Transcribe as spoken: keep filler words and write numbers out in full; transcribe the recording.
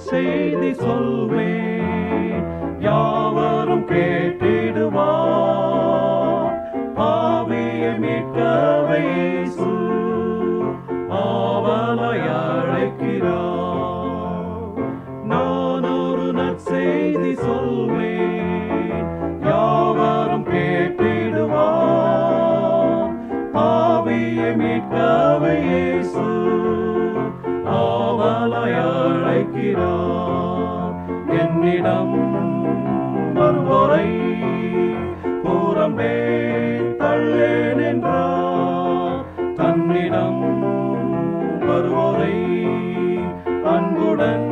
நற்செய்தி சொல்வேன், யாவரும் கேட்டிடுவார். பாவியை மீட்கவே இயேசு ஆவலாய் அழைக்கிறார். நான் ஒரு நற்செய்தி சொல்வேன், யாவரும் கேட்டிடுவார். பாவியை மீட்கவே இயேசு ஆவலாய் அழைக்கிறார். என்னிடம் வருவோரை புறம்பே தள்ளேன் என்றார். தன்னிடம் வருவோரை அன்புடன்